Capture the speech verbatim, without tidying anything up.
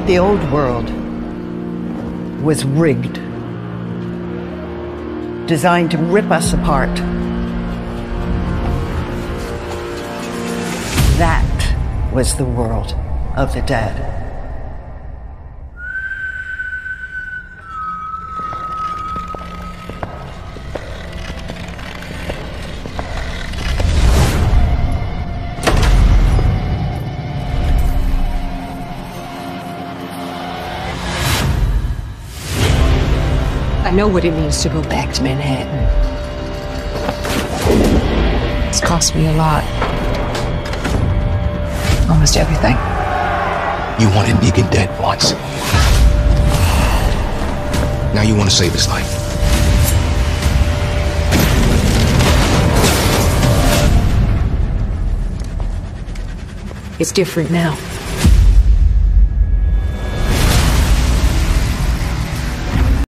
The old world was rigged, designed to rip us apart. That was the world of the dead. I know what it means to go back to Manhattan. It's cost me a lot. Almost everything. You wanted Negan dead once. Now you want to save his life. It's different now.